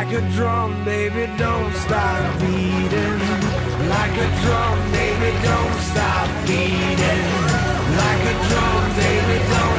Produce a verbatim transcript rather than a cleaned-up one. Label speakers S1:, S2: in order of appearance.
S1: Like a drum, baby, don't stop beating. Like a drum, baby, don't stop beating. Like a drum, baby, don't